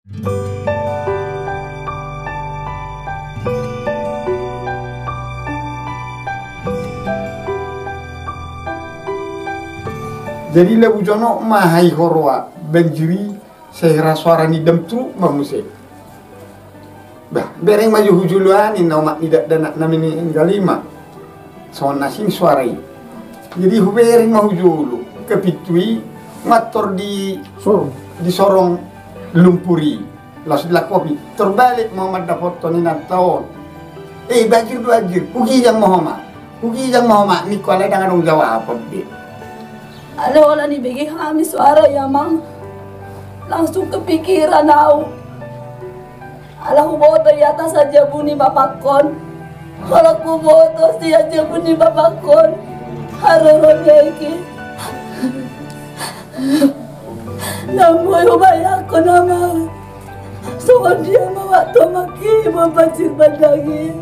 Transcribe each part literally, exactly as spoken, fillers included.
Jadi lebu jono mahai horwa benjiri sehera suara ni dem tru mamuse. Bah, bereng maju hujuluan in nama tidak dan namini galima. So nasin suarai. Jadi hubereng mau hujulu kepitui mator di sorong di sorong lumpuri. Lalu dilakukan terbalik Muhammad dapat toninan tahun. Eh bajir bajir, ugi yang Muhammad, ugi yang Muhammad ni kualai dengan orang Jawa apa be? Ada wala ni bagi kami suara ya mang. Langsung kepikiran aku. Alah ku boto di atas saja bunyi bapakon. Kalau ku boto si aja bunyi bapakon. Harusnya iki. Namun ubaya aku nama. Soal dia mawa to maki membacir badangi.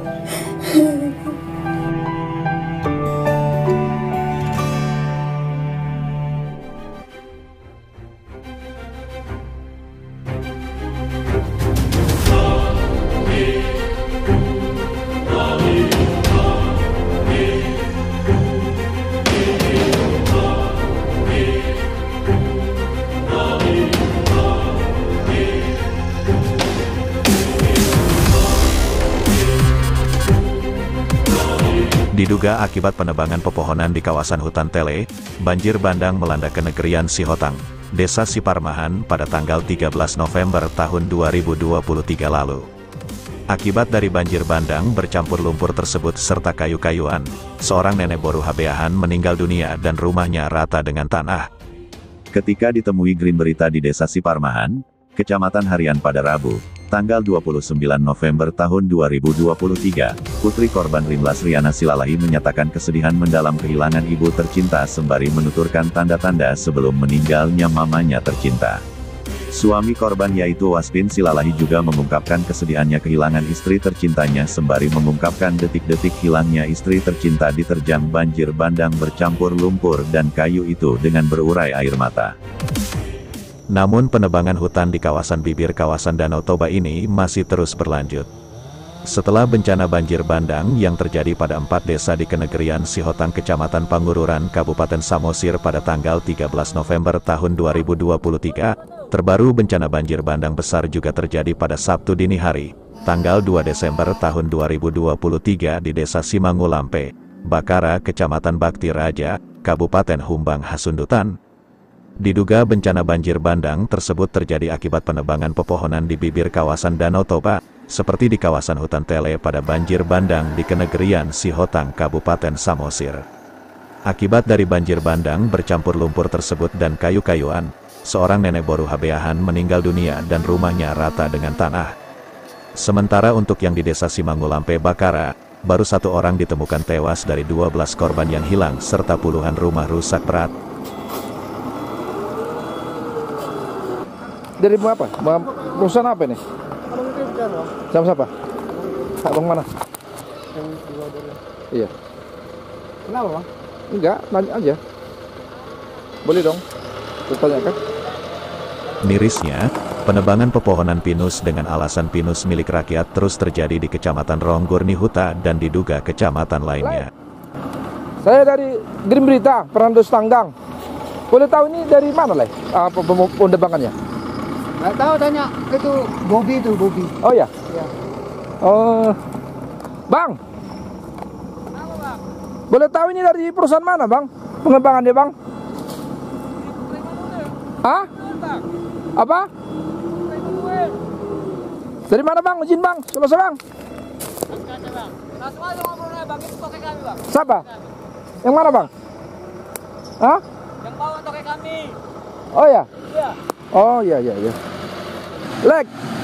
Diduga akibat penebangan pepohonan di kawasan hutan Tele, banjir bandang melanda kenegerian Sihotang, Desa Siparmahan pada tanggal tiga belas November tahun dua ribu dua puluh tiga lalu. Akibat dari banjir bandang bercampur lumpur tersebut serta kayu-kayuan, seorang nenek boru Habeahan meninggal dunia dan rumahnya rata dengan tanah. Ketika ditemui Green Berita di Desa Siparmahan, Kecamatan Harian pada Rabu, tanggal dua puluh sembilan November tahun dua ribu dua puluh tiga, putri korban Rimlas Riana Silalahi menyatakan kesedihan mendalam kehilangan ibu tercinta sembari menuturkan tanda-tanda sebelum meninggalnya mamanya tercinta. Suami korban yaitu Waspin Silalahi juga mengungkapkan kesedihannya kehilangan istri tercintanya sembari mengungkapkan detik-detik hilangnya istri tercinta diterjang banjir bandang bercampur lumpur dan kayu itu dengan berurai air mata. Namun penebangan hutan di kawasan bibir kawasan Danau Toba ini masih terus berlanjut. Setelah bencana banjir bandang yang terjadi pada empat desa di kenegerian Sihotang Kecamatan Pangururan Kabupaten Samosir pada tanggal tiga belas November tahun dua ribu dua puluh tiga, terbaru bencana banjir bandang besar juga terjadi pada Sabtu dini hari, tanggal dua Desember tahun dua ribu dua puluh tiga di Desa Simangulampe, Bakara, Kecamatan Bakti Raja, Kabupaten Humbang Hasundutan. Diduga bencana banjir bandang tersebut terjadi akibat penebangan pepohonan di bibir kawasan Danau Toba, seperti di kawasan hutan Tele pada banjir bandang di kenegerian Sihotang Kabupaten Samosir. Akibat dari banjir bandang bercampur lumpur tersebut dan kayu-kayuan, seorang nenek boru Habeahan meninggal dunia dan rumahnya rata dengan tanah. Sementara untuk yang di Desa Simangulampe Bakara, baru satu orang ditemukan tewas dari dua belas korban yang hilang serta puluhan rumah rusak berat. Dari apa? Perusahaan apa ini? Sama siapa? Abang mana? Yang dua dari. Iya. Kenapa bang? Enggak, nanya aja. Boleh dong. Bertanyakan. Mirisnya, penebangan pepohonan pinus dengan alasan pinus milik rakyat terus terjadi di Kecamatan Ronggurni Huta dan diduga kecamatan lainnya. Saya dari Green Berita, Perandos Tanggang. Boleh tahu ini dari mana, Leh? Apa penebangannya? Nggak tahu, tanya itu Bobby itu Bobby. Oh ya? Ya. Oh, Bang. Kenapa bang? Boleh tahu ini dari perusahaan mana, Bang? Pengembangannya, Bang? Hah? Apa? Dari mana, Bang? Izin, Bang. Selesai, Bang. Siapa? Yang mana, Bang? Hah? Yang bawa toke kami. Oh ya? Iya. Oh iya iya iya. Lek.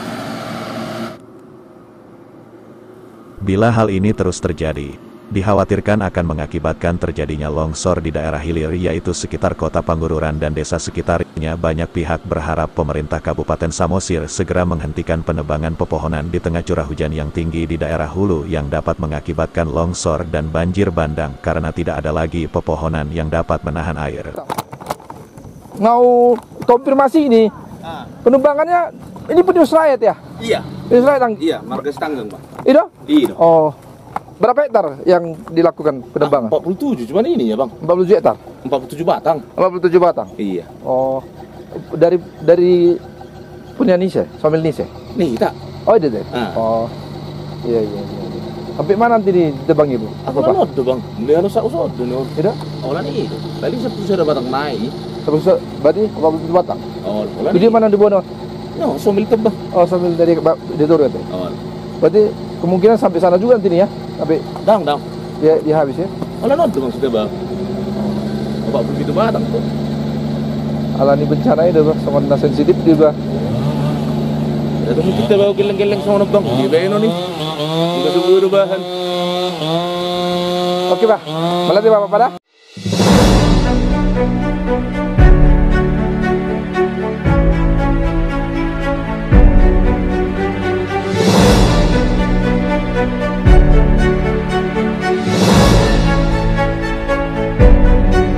Bila hal ini terus terjadi, dikhawatirkan akan mengakibatkan terjadinya longsor di daerah hilir yaitu sekitar kota Pangururan dan desa sekitarnya. Banyak pihak berharap pemerintah Kabupaten Samosir segera menghentikan penebangan pepohonan di tengah curah hujan yang tinggi di daerah hulu yang dapat mengakibatkan longsor dan banjir bandang karena tidak ada lagi pepohonan yang dapat menahan air. Mau konfirmasi ini, Ah. Penumbangannya ini penyus rakyat ya? Iya. Penyus rakyat tang. Iya, marga Setanggang, Pak. Itu? Iya. Oh. Berapa hektar yang dilakukan penebangan? empat puluh tujuh, cuman ini ya, Bang. empat puluh tujuh hektar. empat puluh tujuh batang. empat puluh tujuh batang. Iya. Oh. Dari dari punya Nise, Somil Nise. Nih, tak. Oh, itu deh. Ah. Oh. Iya, iya, iya. Sampai mana nanti nih tebang Ibu? Aku kan ada, Bang. Dia harus aku sodon nih. Itu? Olah nih. Tadi sepuluh sudah batang naik. Terus berarti empat puluh tujuh batang. Oh, olah. Jadi mana di Bono? No, Somil tebang. Oh, sambil dari di Turun itu. Oh. Berarti kemungkinan sampai sana juga nanti nih ya. Sampai Dang, dang. dia dia habis ya. Olah nonton Bang sudah, Bang. empat puluh tujuh batang tuh. Alani bencana itu, Bang. Sama sensitif dia, Bang. Ya tuh kita bawa geleng-geleng sama Bang. Di Beno nih. Kita sebelum bahan. Oke, Pak. Melatih Bapak pada.